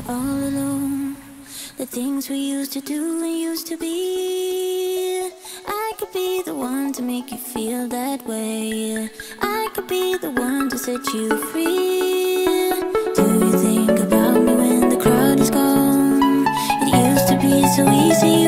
all alone. The things we used to do and used to be. I could be the one to make you feel that way. I could be the one to set you free. Do you think about me when the crowd is gone? It used to be so easy.